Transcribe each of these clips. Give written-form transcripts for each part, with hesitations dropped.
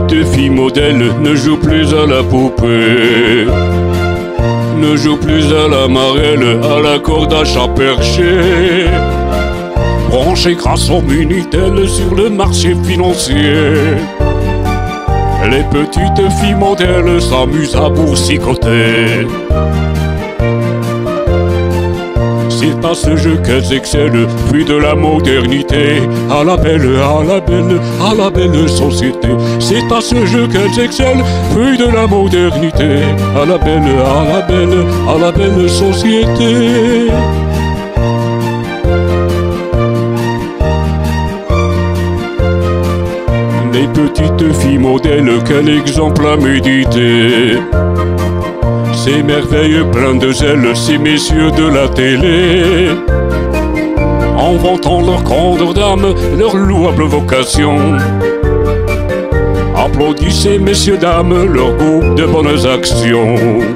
petites filles modèles ne jouent plus à la poupée, ne jouent plus à la marelle, à la corde à chat perché, branchées grâce au Minitel sur le marché financier. Les petites filles modèles s'amusent à boursicoter. C'est à ce jeu qu'elles excellent, puis de la modernité, à la belle, à la belle, à la belle société. C'est à ce jeu qu'elles excellent, puis de la modernité, à la belle, à la belle, à la belle société. Des petites filles modèles, quel exemple à méditer. Ces merveilles pleines de zèle, ces messieurs de la télé, en vantant leur grandeur d'âme, leur louable vocation. Applaudissez, messieurs, dames, leur goût de bonnes actions.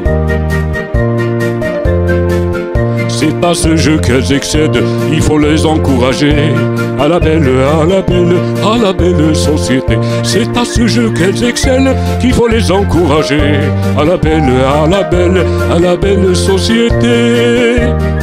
C'est à ce jeu qu'elles excèdent, il faut les encourager. À la belle, à la belle, à la belle société. C'est à ce jeu qu'elles excellent qu'il faut les encourager. À la belle, à la belle, à la belle société.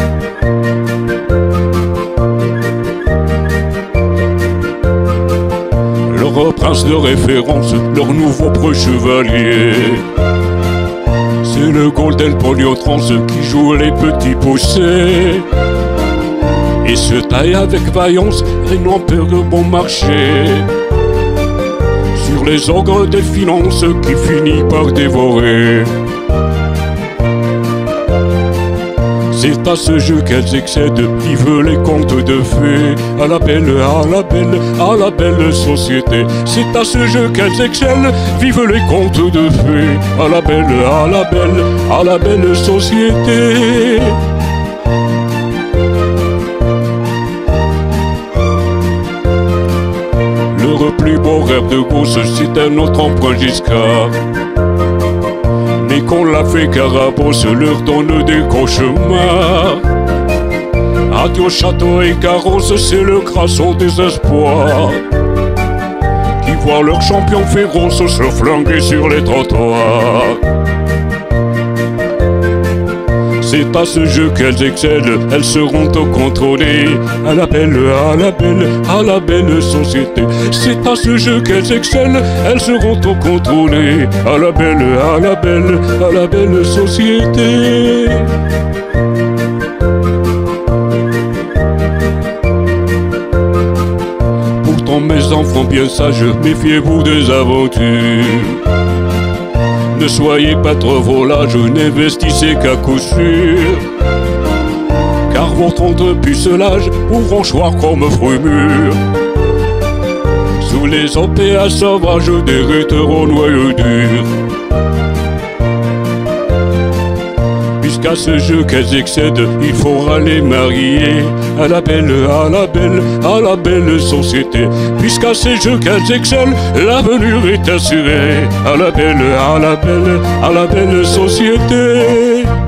Leur prince de référence, leur nouveau preux chevalier, c'est le Golden Poliotrans qui joue les petits poussés et se taille avec vaillance et n'en perd que bon marché sur les ogres des finances qui finit par dévorer. C'est à ce jeu qu'elles excèdent, qui veut les contes de fées. À la belle, à la belle, à la belle société. C'est à ce jeu qu'elles excellent, vivent les contes de fées. À la belle, à la belle, à la belle société. Leur plus beau rêve de gosse, c'est un autre emprunt Giscard. Mais qu'on l'a fait Carabosse leur donne des cauchemars. Adieu château et carrosse, c'est le crasson désespoir qui voit leur champion féroce se flanquer sur les trottoirs. C'est à ce jeu qu'elles excellent, elles seront au contrôlées. À la belle, à la belle, à la belle société. C'est à ce jeu qu'elles excellent, elles seront au contrôlées. À la belle, à la belle, à la belle société. Pourtant mes enfants bien sages, méfiez-vous des aventures. Ne soyez pas trop volages, n'investissez qu'à coup sûr, car votre entrepucelage pourront choir comme fruits mûrs sous les OPA sauvages des rétéraux noyaux durs. Puisqu'à ce jeu qu'elles excèdent, il faudra les marier. À la belle, à la belle, à la belle société. Puisqu'à ces jeux qu'elles excellent, l'avenir est assuré. À la belle, à la belle, à la belle société.